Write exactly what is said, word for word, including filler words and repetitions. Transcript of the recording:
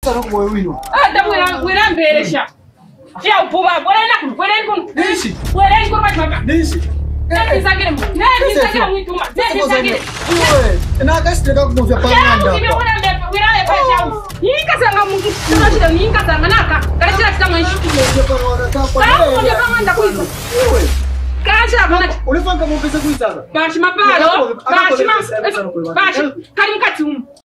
Tsara ku moyo wino. Ah, da wira wira mberesha. Ya upuba, bora na ku, bora ku. Nishi. Bora ku ba maka. Nishi. Nani sakire mu? Nani sakire mu ituma? Nani sakire? Wewe, na kasiteka kumuvya panganda. Ya, wira mbe, wira e pa chau. Yinka sanga mu, tuna shida yinka sanga naka. Kala shida sanga yinki. Sawa, ndio panganda kuiza. Wewe. Kasha bana. Ulifanga mu pesa kuiza. Bashi mapalo. Bashi ma. Bashi kalimkati um.